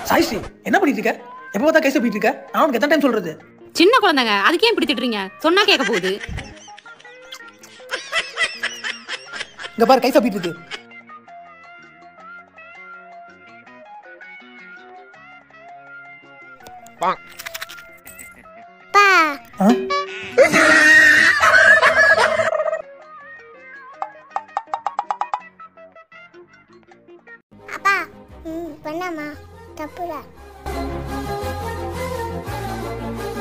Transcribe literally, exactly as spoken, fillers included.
சாய்ஸ்ரீ என்ன பண்ணிட்டு இருக்க? எப்ப பார்த்தா கைச பீட்டு இருக்க? நான் உனக்கு எத்தனை டைம் சொல்றது? சின்ன குழந்தைங்க அதுக்கே இப்படி திட்டுறீங்க? சொன்னா கேட்க போகுது. இங்க பாரு கைச பீட்டு இருக்கு. பா அப்பா ம் பண்ணாமா தப்புடா.